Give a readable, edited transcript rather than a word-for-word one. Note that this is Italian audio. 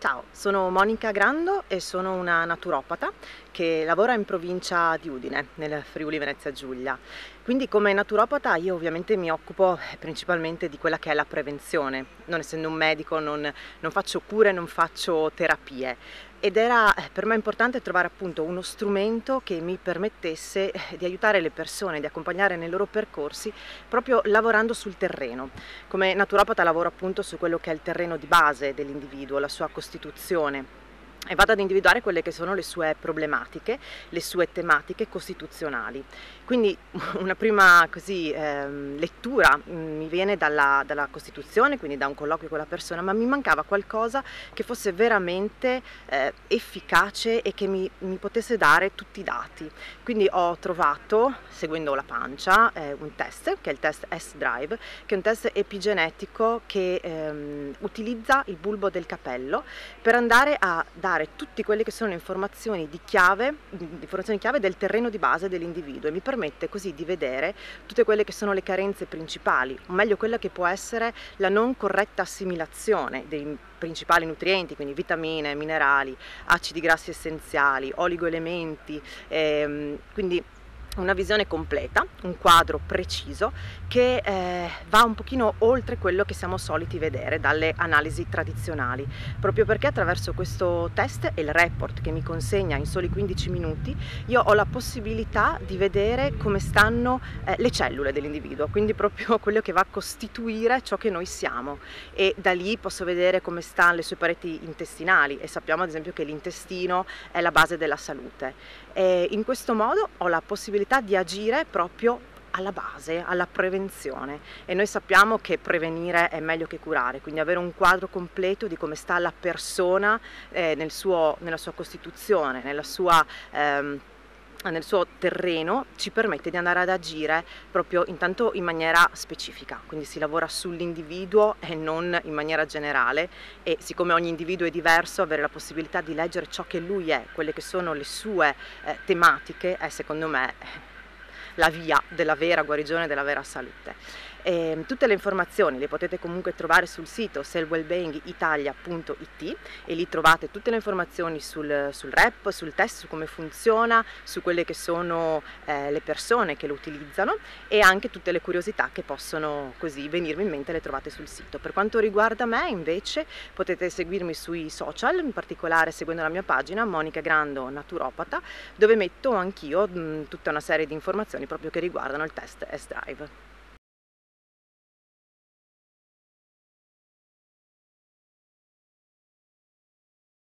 Ciao, sono Monica Grando e sono una naturopata che lavora in provincia di Udine, nel Friuli Venezia Giulia. Quindi come naturopata io ovviamente mi occupo principalmente di quella che è la prevenzione. Non essendo un medico non faccio cure, non faccio terapie. Ed era per me importante trovare appunto uno strumento che mi permettesse di aiutare le persone, di accompagnare nei loro percorsi proprio lavorando sul terreno. Come naturopata lavoro appunto su quello che è il terreno di base dell'individuo, la sua costituzione, e vado ad individuare quelle che sono le sue problematiche, le sue tematiche costituzionali. Quindi una prima lettura mi viene dalla Costituzione, quindi da un colloquio con la persona, ma mi mancava qualcosa che fosse veramente efficace e che mi potesse dare tutti i dati. Quindi ho trovato, seguendo la pancia, un test, che è il test S-Drive, che è un test epigenetico che utilizza il bulbo del capello per andare a dare tutte quelle che sono le informazioni chiave del terreno di base dell'individuo, e mi permette così di vedere tutte quelle che sono le carenze principali, o meglio quella che può essere la non corretta assimilazione dei principali nutrienti, quindi vitamine, minerali, acidi grassi essenziali, oligoelementi, quindi una visione completa, un quadro preciso che va un pochino oltre quello che siamo soliti vedere dalle analisi tradizionali, proprio perché attraverso questo test e il report che mi consegna in soli 15 minuti io ho la possibilità di vedere come stanno le cellule dell'individuo, quindi proprio quello che va a costituire ciò che noi siamo, e da lì posso vedere come stanno le sue pareti intestinali, e sappiamo ad esempio che l'intestino è la base della salute. E in questo modo ho la possibilità di agire proprio alla base, alla prevenzione, e noi sappiamo che prevenire è meglio che curare, quindi avere un quadro completo di come sta la persona nella sua costituzione, nel suo terreno, ci permette di andare ad agire proprio intanto in maniera specifica, quindi si lavora sull'individuo e non in maniera generale, e siccome ogni individuo è diverso, avere la possibilità di leggere ciò che lui è, quelle che sono le sue tematiche, è secondo me la via della vera guarigione, della vera salute. Tutte le informazioni le potete comunque trovare sul sito cellwellbeingitalia.it, e lì trovate tutte le informazioni sul REP, sul test, su come funziona, su quelle che sono le persone che lo utilizzano, e anche tutte le curiosità che possono così venirmi in mente le trovate sul sito. Per quanto riguarda me invece potete seguirmi sui social, in particolare seguendo la mia pagina Monica Grando Naturopata, dove metto anch'io tutta una serie di informazioni proprio che riguardano il test S-Drive.